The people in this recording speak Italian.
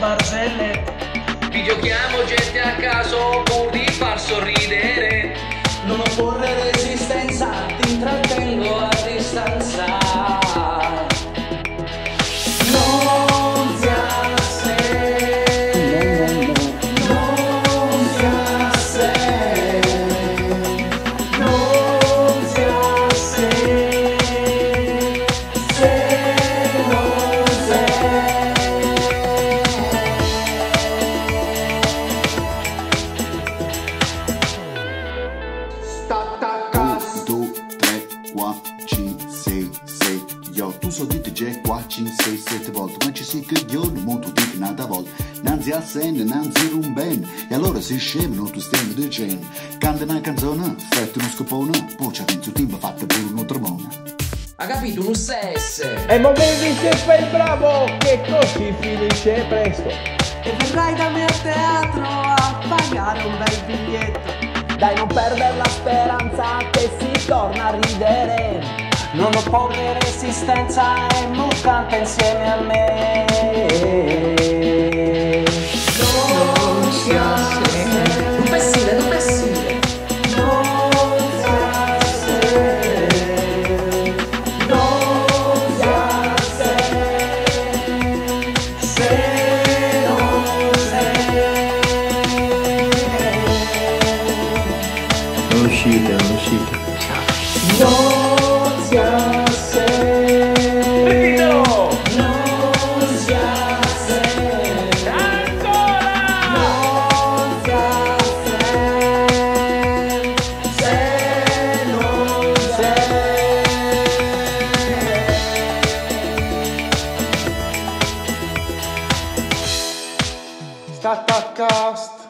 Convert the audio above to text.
barzelle. Videochiamo gente a caso pur di far sorridere. Non opporre resistenza, ti intrattengo a distanza. Non ti assai, non ti assai, non ti assai, se non sei. Un, due, tre, quattro, cinque, sei, sette, otto. Tu so dite già 4, 5, 6, 7 volte, ma ci si che io non molto dico un'altra volta. Nanzi al sen, nanzi un ben, e allora si scemano tu stiamo dicendo. Canta una canzone, fatti uno scopone, poi c'è vinto tempo fatta per uno tremone. Ha capito? Un SS. E mo vedi che fai bravo, che così finisce presto. E verrai da me a teatro a pagare un bel biglietto. Dai, non perdere la speranza che si torna a ridere. Non opporre resistenza e mu canta insieme a me. Non si assai, Un pessile, un pessile. non si assai, non si assai, se non sei. Non uscite, non uscite. Non si assai, non si assai, non si assai, se non sei. Sta cast.